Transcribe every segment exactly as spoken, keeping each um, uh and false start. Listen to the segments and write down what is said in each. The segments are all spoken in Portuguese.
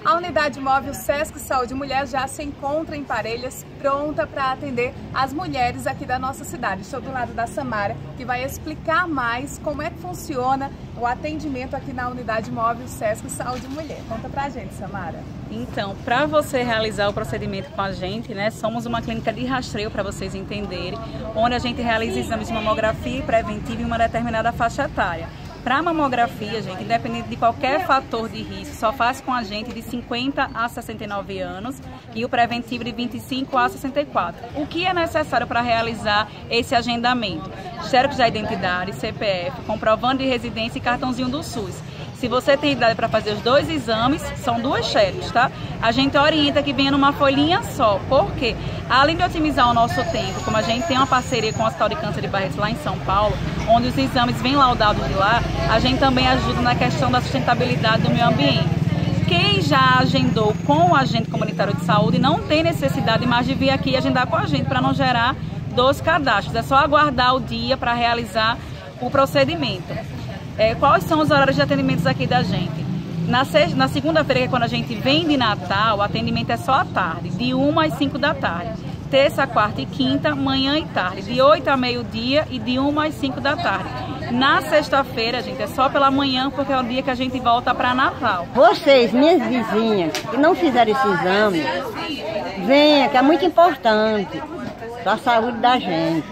A unidade móvel Sesc Saúde Mulher já se encontra em Parelhas, pronta para atender as mulheres aqui da nossa cidade. Estou do lado da Samara, que vai explicar mais como é que funciona o atendimento aqui na unidade móvel Sesc Saúde Mulher. Conta pra gente, Samara. Então, para você realizar o procedimento com a gente, né, somos uma clínica de rastreio, para vocês entenderem, onde a gente realiza exames de mamografia e preventiva em uma determinada faixa etária. Para a mamografia, gente, independente de qualquer fator de risco, só faz com a gente de cinquenta a sessenta e nove anos e o preventivo de vinte e cinco a sessenta e quatro. O que é necessário para realizar esse agendamento? Xerox da identidade, C P F, comprovando de residência e cartãozinho do SUS. Se você tem idade para fazer os dois exames, são duas xerox, tá? A gente orienta que venha numa folhinha só, porque além de otimizar o nosso tempo, como a gente tem uma parceria com o Hospital de Câncer de Barretos lá em São Paulo, onde os exames vêm laudados de lá, a gente também ajuda na questão da sustentabilidade do meio ambiente. Quem já agendou com o agente comunitário de saúde não tem necessidade mais de vir aqui e agendar com a gente para não gerar dois cadastros. É só aguardar o dia para realizar o procedimento. É, quais são os horários de atendimentos aqui da gente? Na, na segunda-feira, que é quando a gente vem de Natal, o atendimento é só à tarde, de uma às cinco da tarde. Terça, quarta e quinta, manhã e tarde, de oito a meio-dia e de uma às cinco da tarde. Na sexta-feira, gente, é só pela manhã, porque é o dia que a gente volta para Natal. Vocês, minhas vizinhas, que não fizeram esse exame, venha, que é muito importante para a saúde da gente.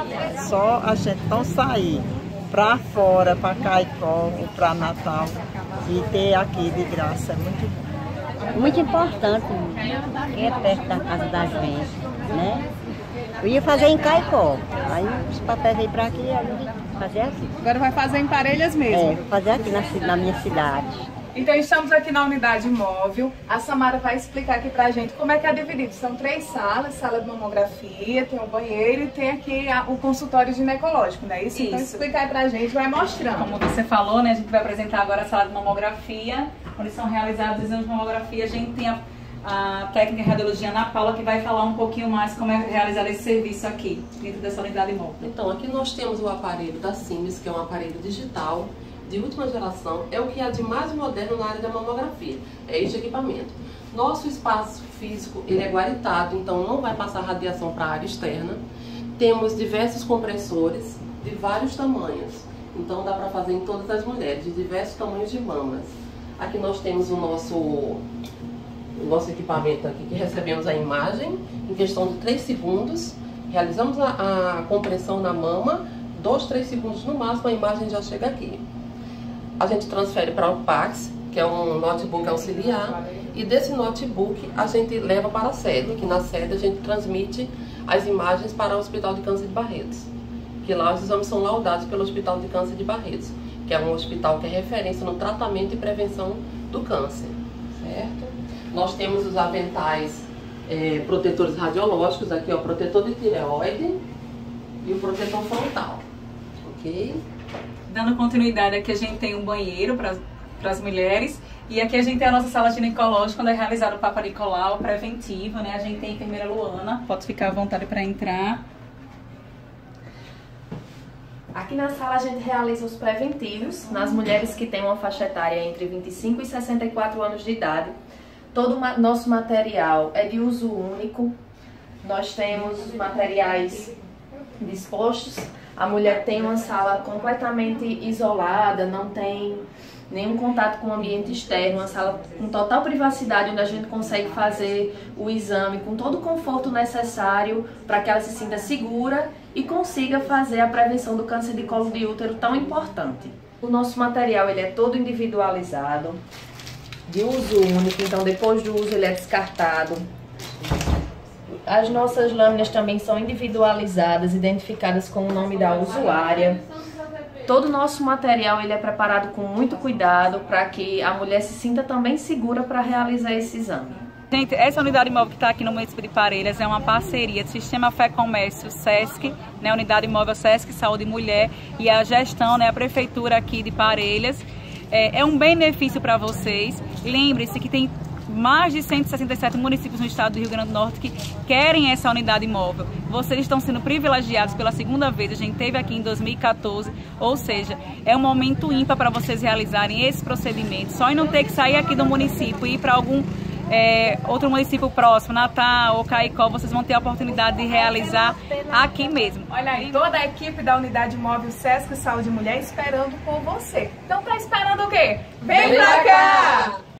Só a gente não sair para fora, para Caicó, para Natal e ter aqui de graça, é muito bom. Muito importante, que é perto da casa da gente, né? Eu ia fazer em Caicó, aí os papéis veio para aqui e a gente fazer aqui. Agora vai fazer em Parelhas mesmo? É, vou fazer aqui na, na minha cidade. Então estamos aqui na unidade móvel. A Samara vai explicar aqui pra gente como é que é dividido. São três salas, sala de mamografia, tem um banheiro e tem aqui a, o consultório ginecológico, né? Isso, Isso. Então explica aí pra gente, vai mostrando. Como você falou, né? A gente vai apresentar agora a sala de mamografia, onde são realizados os exames de mamografia. A gente tem a, a técnica de radiologia Ana Paula, que vai falar um pouquinho mais como é realizado esse serviço aqui, dentro dessa unidade móvel. Então, aqui nós temos o aparelho da Siemens, que é um aparelho digital de última geração, é o que há de mais moderno na área da mamografia, é este equipamento. Nosso espaço físico ele é guaritado, então não vai passar radiação para a área externa. Temos diversos compressores de vários tamanhos, então dá para fazer em todas as mulheres, de diversos tamanhos de mamas. Aqui nós temos o nosso, o nosso equipamento aqui, que recebemos a imagem em questão de três segundos, realizamos a, a compressão na mama, dois, três segundos no máximo, a imagem já chega aqui. A gente transfere para o Pax, que é um notebook auxiliar, e desse notebook a gente leva para a sede, que na sede a gente transmite as imagens para o Hospital de Câncer de Barretos, que lá os exames são laudados pelo Hospital de Câncer de Barretos, que é um hospital que é referência no tratamento e prevenção do câncer, certo? Nós temos os aventais é, protetores radiológicos, aqui ó, o protetor de tireoide e o protetor frontal, ok? Dando continuidade, aqui a gente tem um banheiro para as mulheres e aqui a gente tem a nossa sala ginecológica, onde é realizado o Papa Nicolau preventivo, né? A gente tem a enfermeira Luana, pode ficar à vontade para entrar. Aqui na sala a gente realiza os preventivos nas mulheres que têm uma faixa etária entre vinte e cinco e sessenta e quatro anos de idade. Todo o nosso material é de uso único, nós temos materiais dispostos. A mulher tem uma sala completamente isolada, não tem nenhum contato com o ambiente externo, uma sala com total privacidade, onde a gente consegue fazer o exame com todo o conforto necessário para que ela se sinta segura e consiga fazer a prevenção do câncer de colo de útero tão importante. O nosso material ele é todo individualizado, de uso único, então depois do uso ele é descartado. As nossas lâminas também são individualizadas, identificadas com o nome da usuária. Todo o nosso material ele é preparado com muito cuidado para que a mulher se sinta também segura para realizar esse exame. Gente, essa unidade móvel que está aqui no município de Parelhas é uma parceria do Sistema Fé Comércio Sesc, né, Unidade Móvel Sesc Saúde Mulher, e a gestão, né, a Prefeitura aqui de Parelhas. É, é um benefício para vocês. Lembre-se que tem mais de cento e sessenta e sete municípios no estado do Rio Grande do Norte que querem essa unidade móvel. Vocês estão sendo privilegiados pela segunda vez, a gente teve aqui em dois mil e quatorze, ou seja, é um momento ímpar para vocês realizarem esse procedimento, só em não ter que sair aqui do município e ir para algum É, outro município próximo, Natal ou Caicó, vocês vão ter a oportunidade de realizar aqui mesmo. Olha aí, toda a equipe da Unidade Móvel Sesc Saúde Mulher esperando por você. Então tá esperando o quê? Vem pra cá!